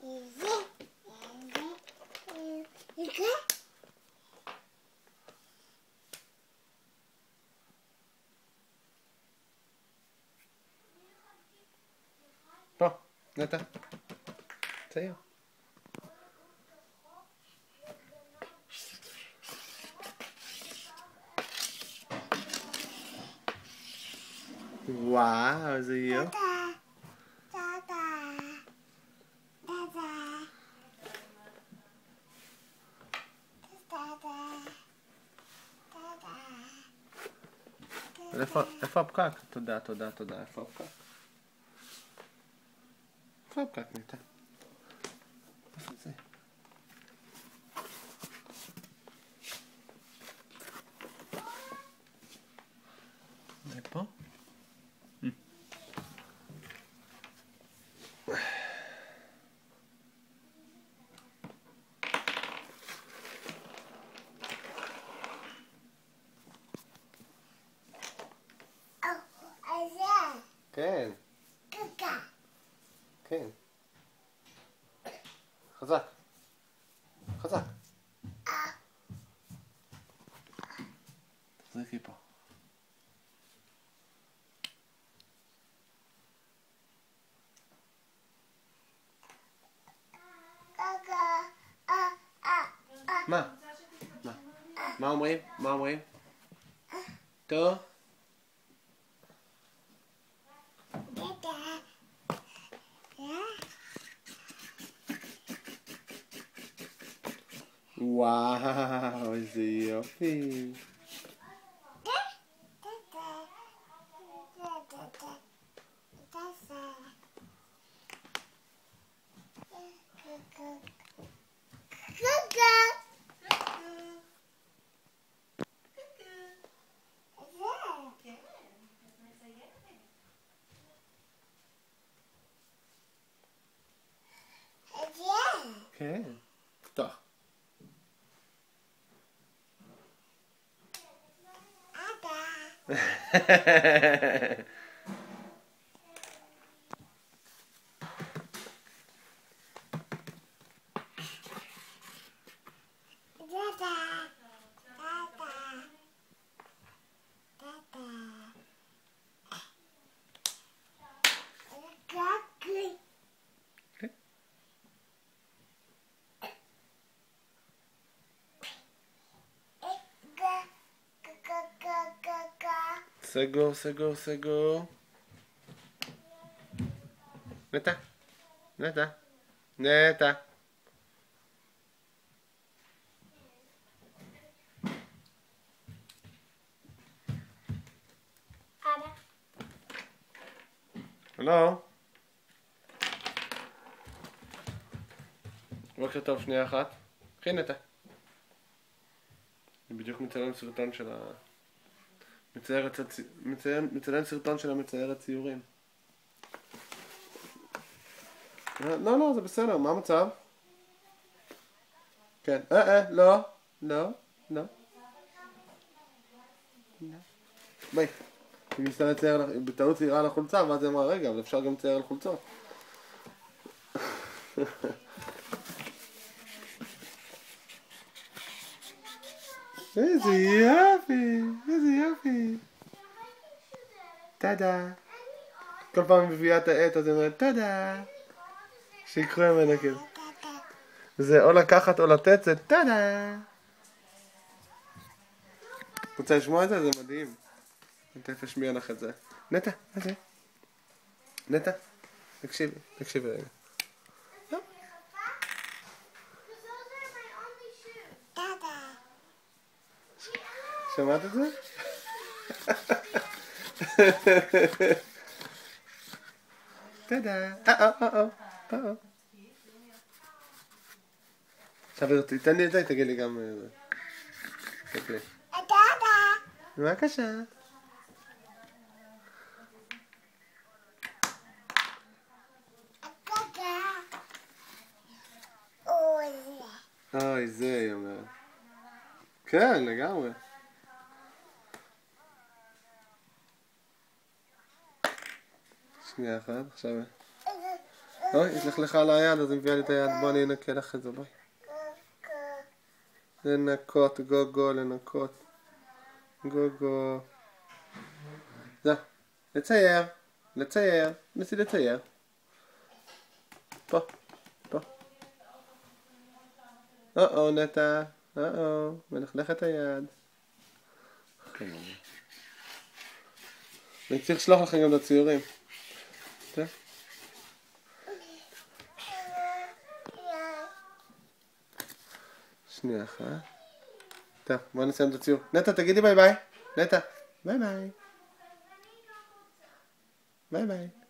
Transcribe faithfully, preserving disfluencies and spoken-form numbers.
פה, נטע. צייר. וואו, איזה יופי. איפה הפקק? תודה, תודה, תודה. איפה הפקק? איפה הפקק, נטע? איפה זה? זה פה? כן. כן. חזק. חזק. תחזיקי פה. מה? מה? מה אומרים? מה אומרים? טוב? וואו, איזה יופי. כן, פתוח. סגור, סגור, סגור. נטע, נטע, נטע. אבא. הלו. בוקר טוב, שנייה אחת. קחי נטע. אני בדיוק מצלם סרטון של ה... מציירת, מצלם סרטון של המציירת ציורים. לא, לא, זה בסדר, מה המצב? כן, אה, אה, לא, לא, לא. ביי. היא ניסתה לצייר, בטעות ציירה על החולצה, ואז היא אמרה, רגע, אבל אפשר גם לצייר על חולצות. איזה יופי, איזה יופי. תודה. כל פעם היא מביאה את העט, אז היא אומרת, תודה. שיקחו ממנה כאילו. זה או לקחת או לתת, זה תודה. רוצה לשמוע את זה? זה מדהים. אני תכף אשמיע לך את זה. נטע, מה זה? נטע, תקשיבי, תקשיבי רגע. שמעת את זה? תודה. אה אה אה אה אה. עכשיו תיתן לי את זה, תגיד לי גם... תגיד לי. בבקשה. אוי, זה היא אומרת. כן, לגמרי. שנייה אחת, עכשיו... אוי, יש לך לך על היד, אז היא מביאה לי את היד. בוא אני אנקה לך את זה, בואי. לנקות, גו גו, לנקות. גו גו. זהו. לצייר. לצייר. נסי לצייר. פה. פה. או-או, נטע. או-או. מלכלך את היד. אני צריך לשלוח לכם גם את הציורים. שנייה אחת. טוב, בוא נסיים את הציור. נטע, תגידי ביי ביי. נטע, ביי ביי. ביי ביי.